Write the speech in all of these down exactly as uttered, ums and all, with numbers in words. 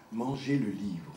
Mangez le livre.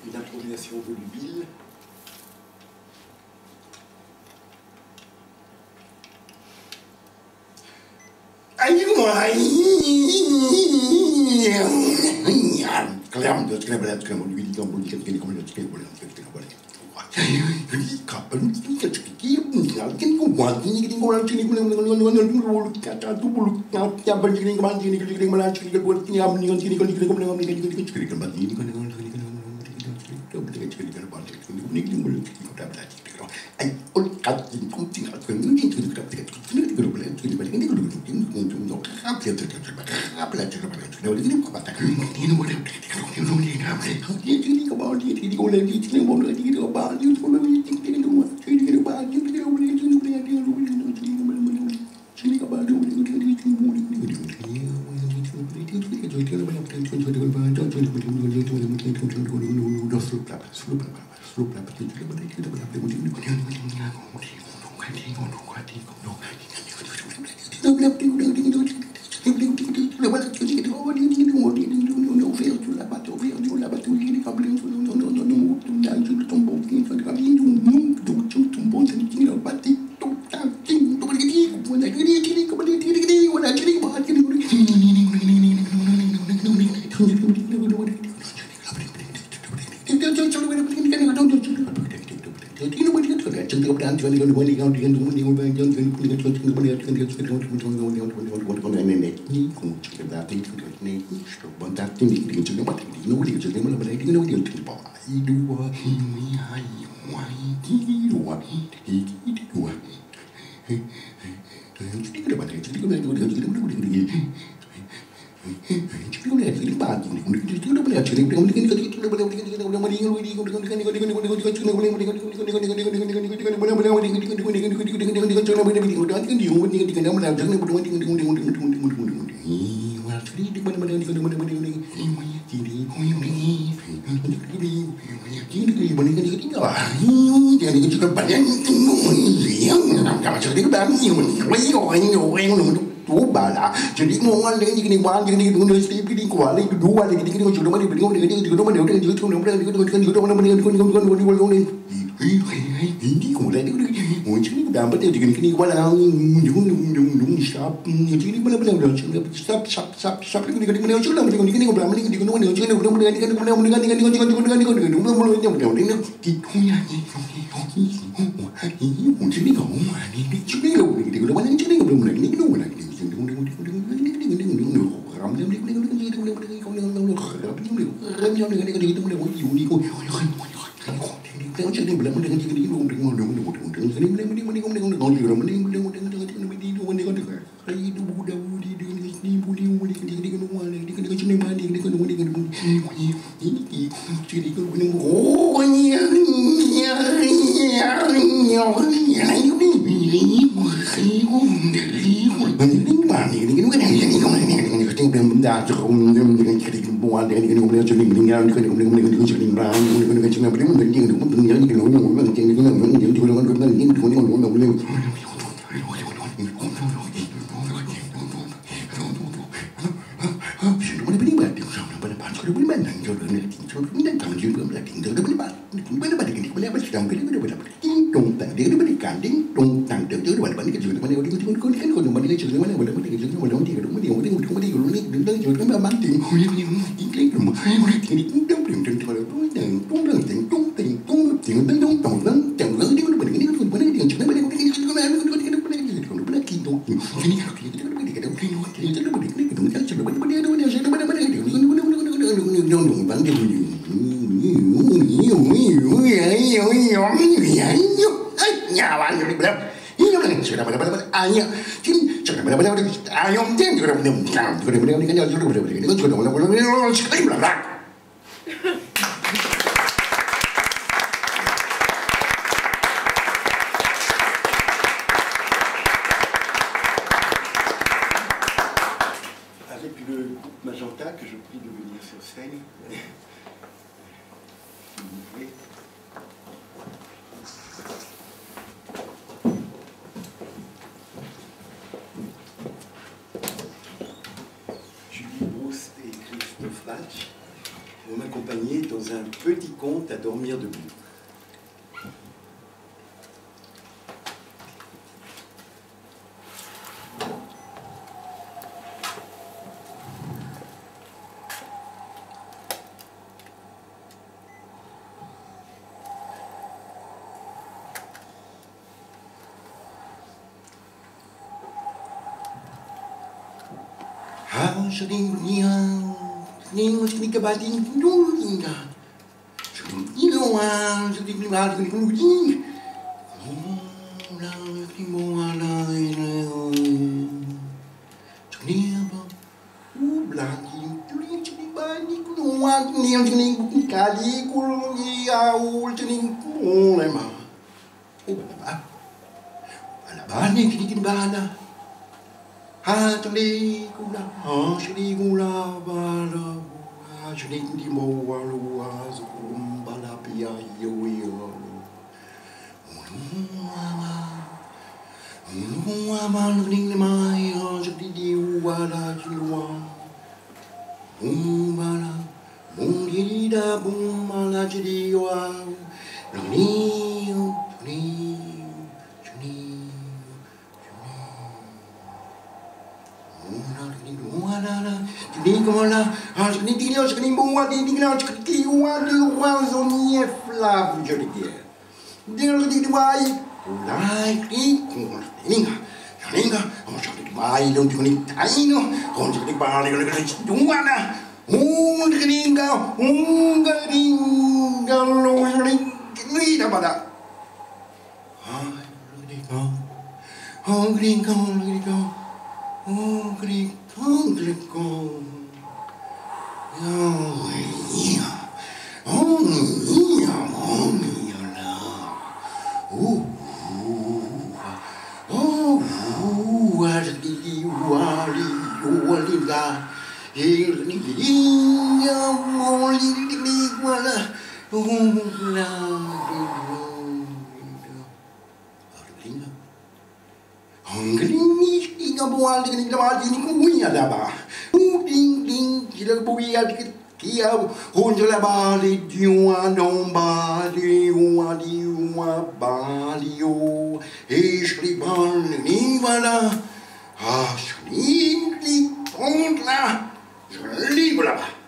une improvisation volubile. accompagner dans un petit conte à dormir debout. Ah, sering dia, sering sering kebati dulu tinggal. Sering iluan, sering kebati dulu tinggal. Oh, lah, sering buala ini. Sering apa? Oh, belaki, sering sering bani keluar, sering sering kali kulung iau, sering mulai mah. Oh, apa? Anak bani kini kini bana. Ha chali kula ha chali kula bala ha chali di mo walu ha zum bala pia yo yo Mua ma ning mai ha chali di wala jiwa um bala um di da bum mala chali wa ni ni Ni kola, as ni tinggal sekali buat ni tinggal sekali buat ni buat zonie flav jadi dia. Tinggal di Dubai, mulai ni kola ni nga, ni nga, orang cakap Dubai dong tu ni taino, orang cakap Bali kalau kalau dua na, oh ni nga, oh ni nga lo ni ni dah pada. Ah, ni nga, oh ni nga, ni nga, oh ni nga, ni nga. Oh, yeah. Oh, yeah. Oh, yeah. Oh, oh, wali, wali, wali, la. Ini dia, wali, ini wala. Oh, la, la. Hongkring ni, tinggal buat dengan tinggal ini kunya dah bah. Ding ding, kita buat kia, hunjala bali diwa non bali wa diwa bali o, ishli bali ni wala, ah shli li pondla, shli wala.